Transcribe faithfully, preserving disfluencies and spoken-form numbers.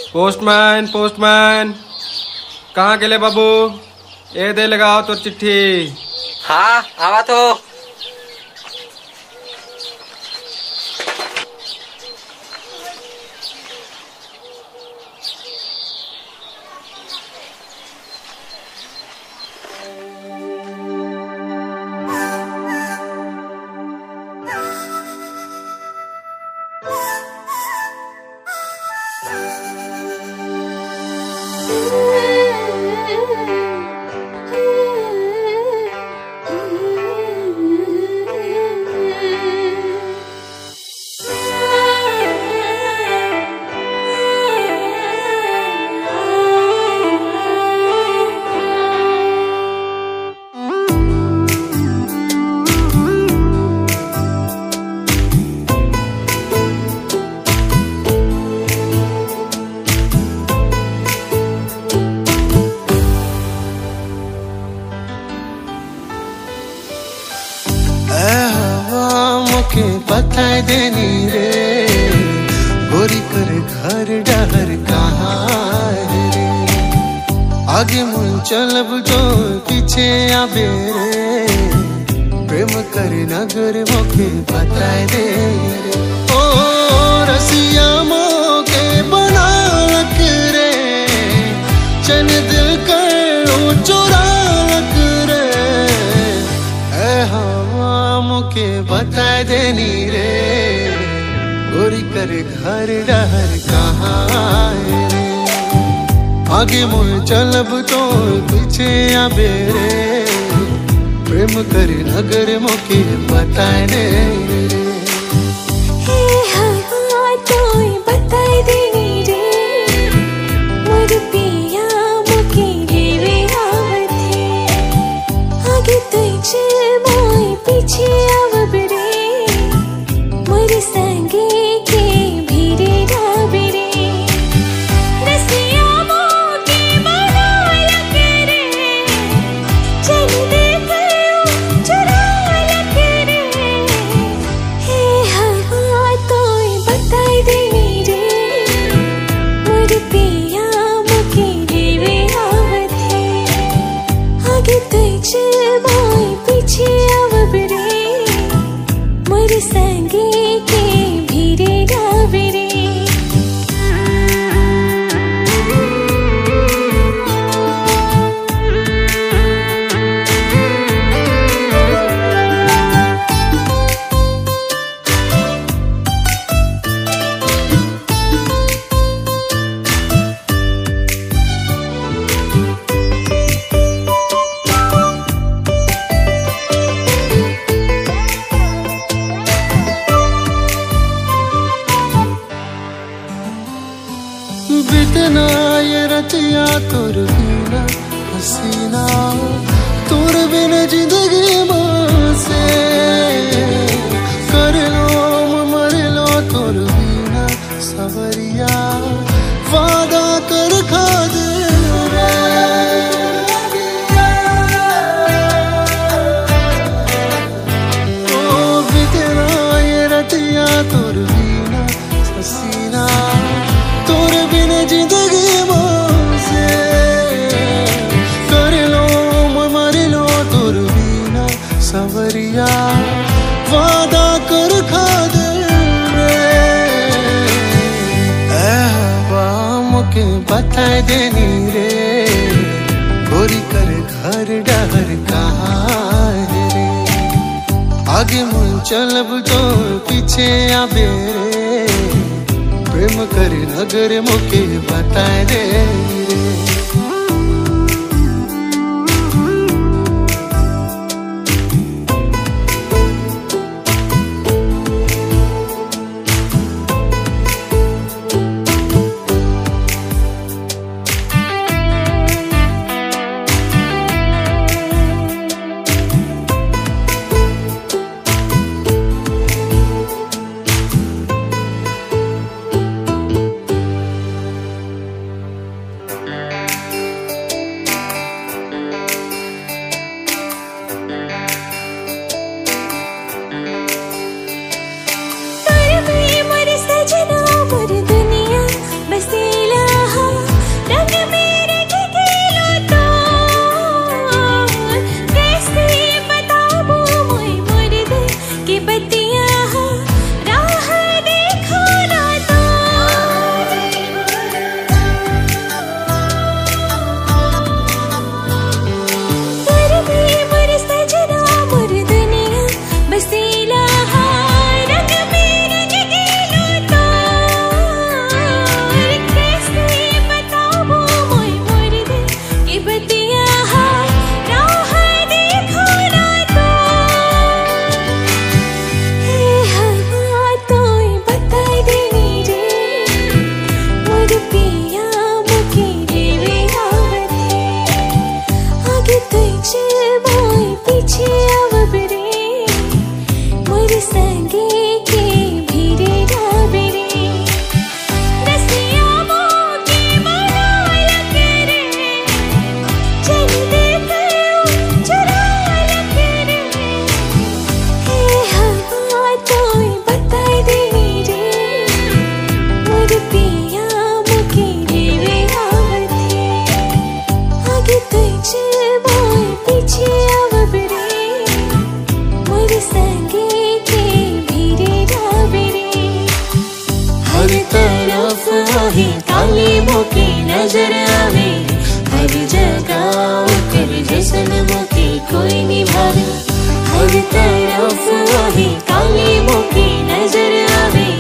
Postman postman कहाँ गेले बाबू? ए दे लगाओ तो चिट्ठी। हाँ आवा तो। के बताए देनी रे गोरी कर घर डहर कहाँ रे। आगे मुल चलब तो पीछे आबे रे प्रेम कर नगर मोके बताए दे रे। ओ रसिया मोके बना लक रे चन दिल कर चोरा लक रे। ए हवा मोके बताए देनी रे गोरी कर घर डहर कहाँ रे। आगे मुल चलब तो पीछे आबे रे प्रेम कर नगर मोके बताए दे रे। बितना ये रतिया तोर बिना हसीना तोर बिना जिंदगी मां से कर लो मर लो तोर बिना सवरिया वादा कर खा दे रे। ओ बितना ये रतिया तोर बिना हसीना तोर बिन जिंदगी से कर लो मर लो तोर बिना सवरिया वादा कर खा दे रे। मोके बताए देनी रे गोरी कर घर डहर कहाँ रे। आगे मुल चलब तो पीछे आबे रे प्रेम कर नगर मोके बताए दे रे। काली मोकी नजर आवे, हर जगह ओकर जैसन मोकी कोई निभावे। हर तरफ वही काली मोकी नजर आवे,